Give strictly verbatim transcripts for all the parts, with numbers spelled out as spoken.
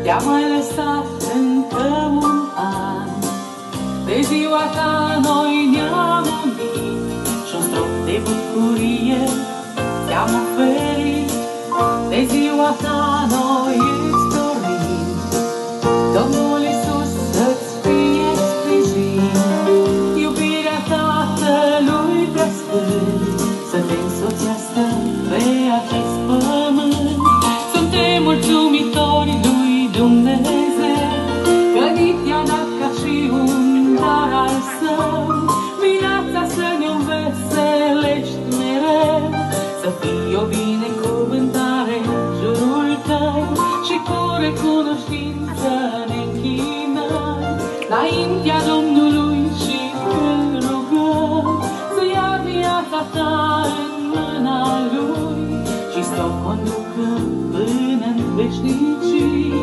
te-am mai lăsat încă un an. De ziua ta noi ne-am unit și-un strop de bucurie ți-am oferit. De ziua ta noi îți dorim, Domnul Iisus să-ți fie sprijin. Iubirea Tatălui Preasfânt să te însoțească pe acest pământ. Suntem mulțumitori lui Dumnezeu că ni te-a dat ca și un dar al Său. Viața să ne înveselești mereu, să fii o binecuvântare în jurul tău și cu recunoștință ne închinăm înaintea Domnului și îl rugăm să ia viața ta în mâna Lui și să o conducă până în veșnicii.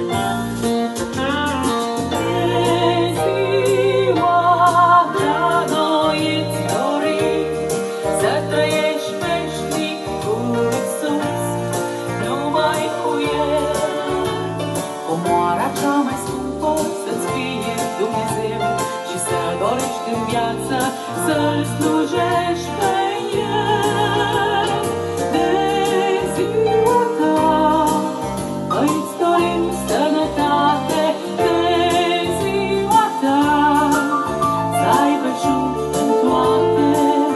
Să-L slujești pe El. De ziua ta îți dorim sănătate, de ziua ta să ai belșug în toate.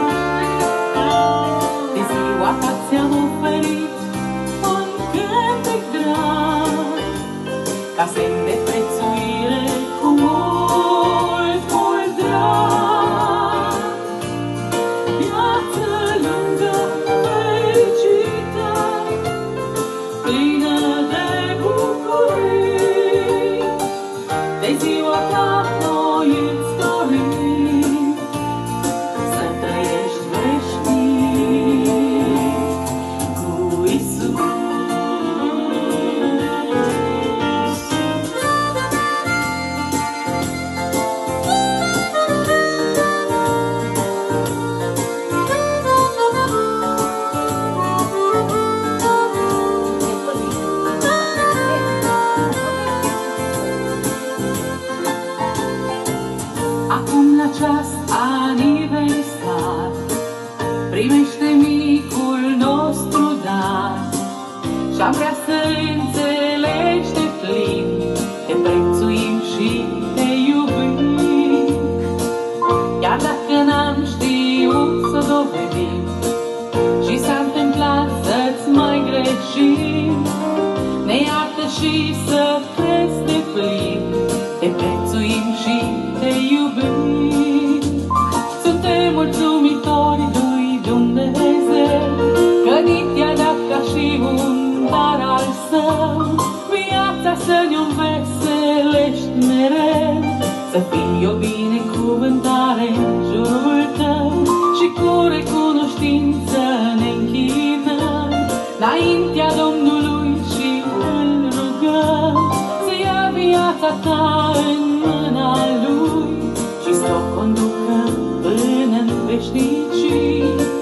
De ziua ta ți-am oferit un cântec drag, ca semn de prețuire cu mult, mult drag. De ziua ta noi îți dorim să trăiești veșnic cu Iisus. Acum la acest aniversar primește micul nostru dar și-am vrea să înțelegi de plin, te prețuim și te iubim. Chiar dacă n-am știut să dovedim și s-a întâmplat să-ți mai greșim, ne iartă și să crezi de plin, te prețuim și te iubim. Suntem mulțumitori lui Dumnezeu că ni te-a dat ca și un dar al Său. Viața să ne înveselești mereu, să fii o binecuvântare în jurul tău și cu recunoștință ne închinăm înaintea Domnului și îl rugăm să ia viața ta în mâna Lui și să o conducă până în veșnicii.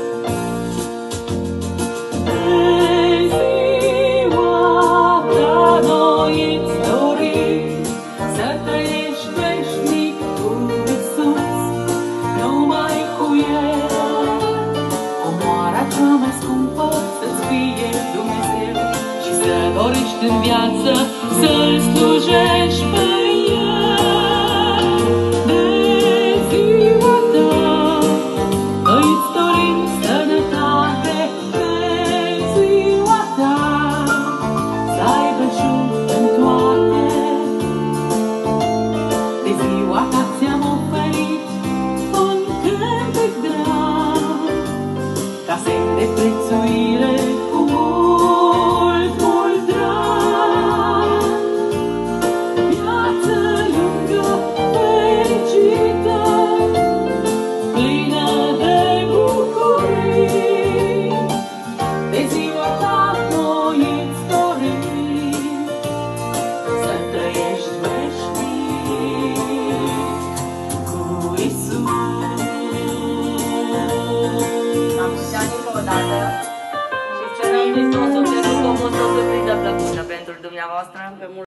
De ziua ta noi îți dorim să trăiești veșnic cu Iisus, numai cu El. Omoara cea mai scumpă să-ți fie Dumnezeu și să dorești în viață să-L slujești pe El. De ziua ta îți dorim sănătate, de ziua ta să ai belșug în toate. De ziua ta ți-am oferit un cântec drag, ca semn de prețuire cu mult, mult drag. Viață lungă, fericită, plină de bucurii. De ziua ta noi îți dorim să trăiești veșnic cu Iisus. Am mulți ani încă o dată și sperăm Hristos să obținut o surpriză plăcută pentru dumneavoastră.